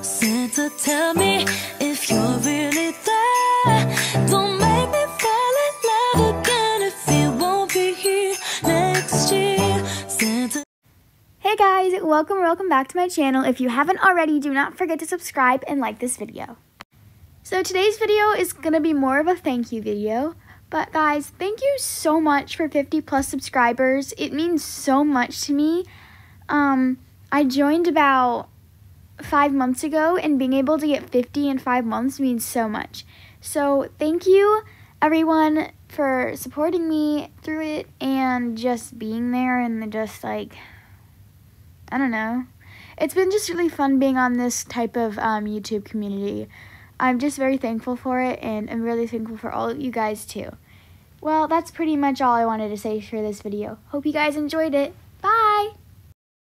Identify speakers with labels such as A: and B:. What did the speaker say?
A: Santa, tell me if you're really there. Don't make me fall in love again if you won't be here next year. Santa.
B: Hey guys, welcome back to my channel. If you haven't already, do not forget to subscribe and like this video. So today's video is going to be more of a thank you video. But guys, thank you so much for 50 plus subscribers. It means so much to me. I joined about 5 months ago, and being able to get 50 in 5 months means so much. So thank you everyone for supporting me through it and just being there and just like, I don't know. It's been just really fun being on this type of YouTube community. I'm just very thankful for it, and I'm really thankful for all of you guys too. Well, that's pretty much all I wanted to say for this video. Hope you guys enjoyed it.